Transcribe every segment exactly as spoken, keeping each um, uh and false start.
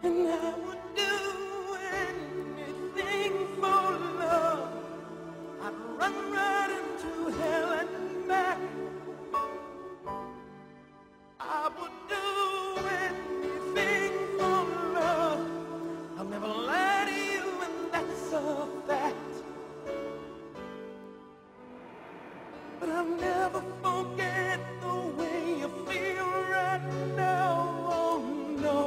And I would do anything for love. I'd run right into hell and back. I would do anything for love. I'll never lie to you, and that's a fact. But I'll never forget the way you feel right now. Oh no,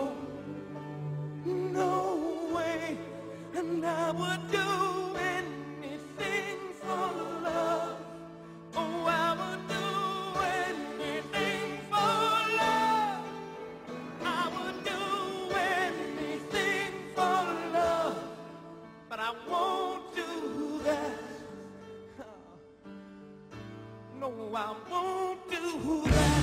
no way. And I would do anything for love. Oh, I would do anything for love. I would do anything for love. But I won't do that. No, I won't do that.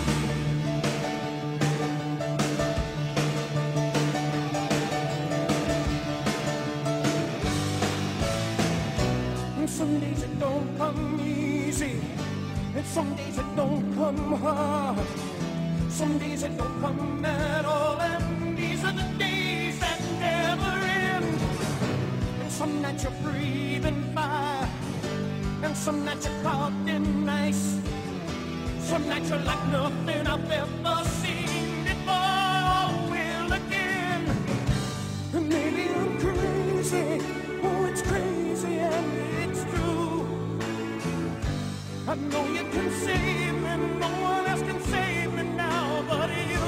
And some days it don't come easy, and some days it don't come hard. Some days it don't come at all, and these are the days that never end. And some nights you're breathing fire, and some nights you're caught in ice. Some nights you're like nothing I've ever seen before. Will again. And maybe I'm crazy. Oh, it's crazy and it's true. I know you can save me. No one else can save me now but you.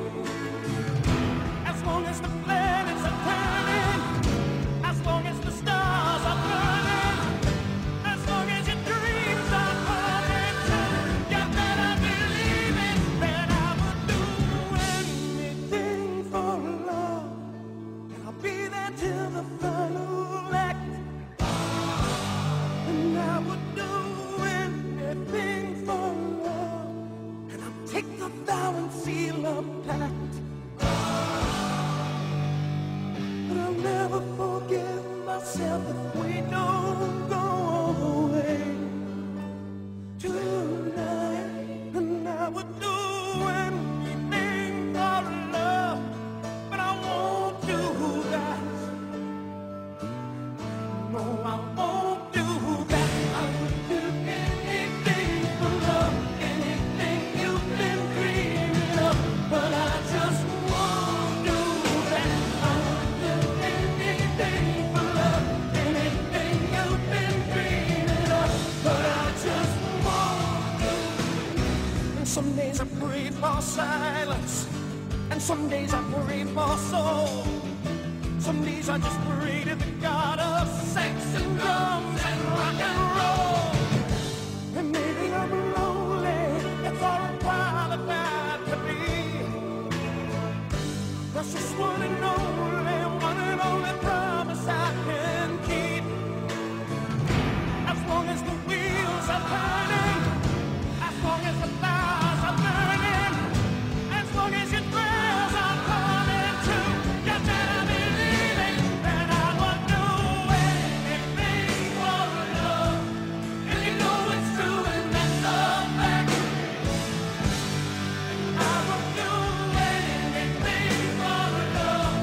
As long as the planets are turning, as long as the stars are burning, as long as your dreams are coming true, you better believe it, that I would do anything for love. And I'll be there till the final act. And I would do anything for love. And I'll take the vow and seal a pact. But I'll never forgive myself if we don't go away tonight. And I would do anything for love, but I won't do that. No, I won't do that. I would do anything for love, anything you've been dreaming of, but I just won't do that. I would do anything for love, anything you've been dreaming of, but I just won't do. And some days I pray for silence, and some days I pray for soul. Some days I just pray to the God of sex and drums and rock and roll. And maybe I'm lonely, it's all I'm qualified to be. Precious one and only, one and only promise I can keep. As long as the wheels are turning, as long as the fires are burning, as long as your prayers are coming true, you better believe it, that I would do anything for love. And you know it's true, and that's a fact. I would do anything for love.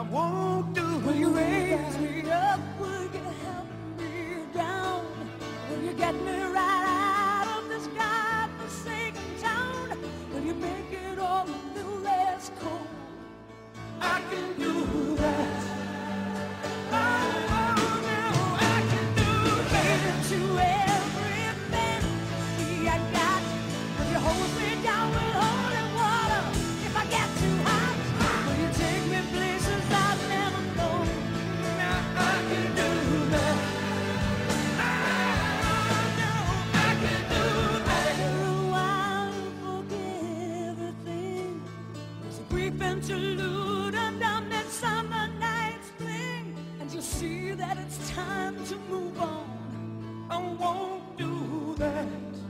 won't do. Will you raise me up? Will you help me down? Will you get me right out of this godforsaken town? Will you make it all a little less cold? I can do that. Oh, no, I can do that. To everything, see I got. Will you hold me down with holy water? If I get too hot, will you take me places I've never known? Now I can do that. Oh, no, I can do that. After a while, forgive everything. There's a brief interlude and a midsummer night's fling, and you'll see that it's time to move on. I won't do that.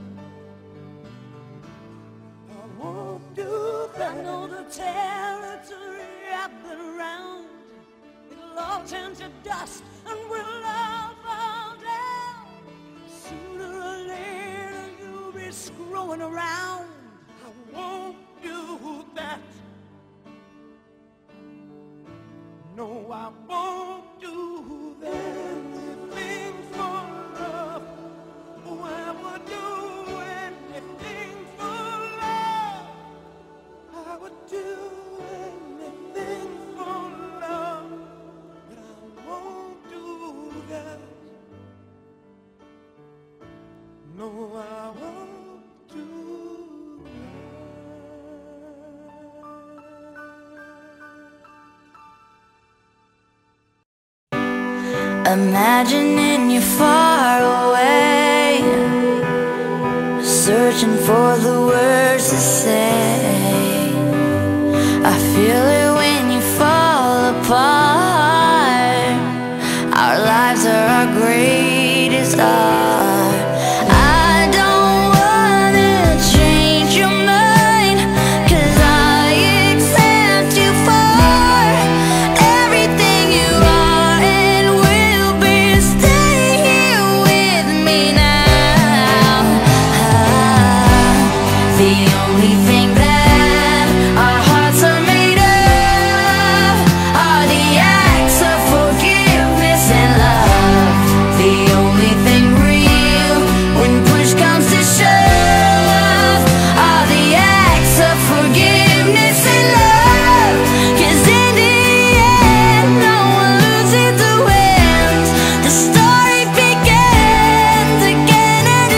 I won't do that. I know the territory I've been around. It'll all turn to dust and we'll all fall down. Sooner or later you'll be screwing around. I won't do that. No, I won't do that. Anything for love. Oh, I would do anything for love. I would do anything for love. But I won't do that. No, I won't do that. Imagining you far away, searching for the words to say. I feel it when you fall apart. Our lives are our greatest art. I don't wanna change your mind, 'cause I accept you for everything you are and will be. Stay here with me now. Ah, the only thing that our hearts are made of are the acts of forgiveness and love. The only thing real when push comes to shove are the acts of forgiveness and love. 'Cause in the end, no one loses the wins. The story begins again and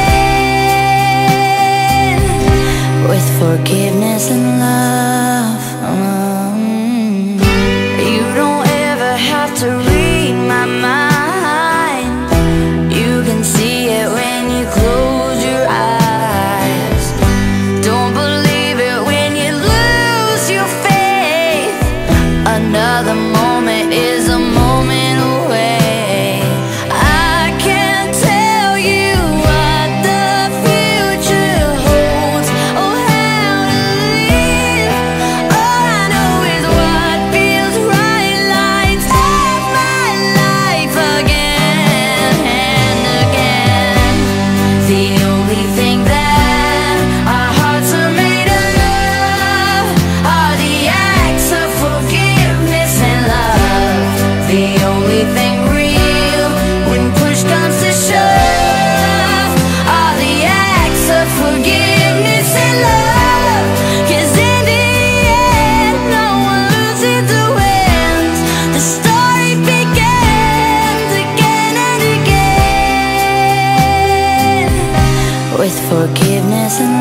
again with forgiveness and love. Mm. You don't ever have to read my mind. You can see it when you close your eyes. Don't believe it when you lose your faith. Another moment is a moment away. I can't tell you what the future holds or how to live. All I know is what feels right lights up my life again and again. The only thing that our hearts are made of are the acts of forgiveness and love. The only thing real when push comes to shove are the acts of forgiveness and love. 'Cause in the end, no one loses the wins. The story begins again and again with forgiveness and